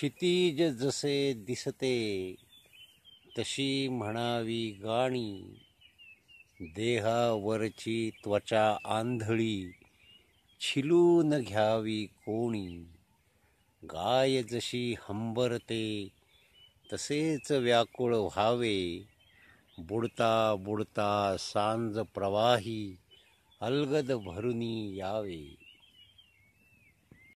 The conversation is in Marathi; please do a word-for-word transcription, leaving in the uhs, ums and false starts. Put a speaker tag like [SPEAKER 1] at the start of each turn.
[SPEAKER 1] क्षितिज जसे दिसते तशी म्हणावी गाणी, देहावरची त्वचा आंधळी छिलून घ्यावी कोणी. गाय जशी हंबरते तसेच व्याकुळ व्हावे, बुडता बुडता सांज प्रवाही अलगद भरुनी यावे.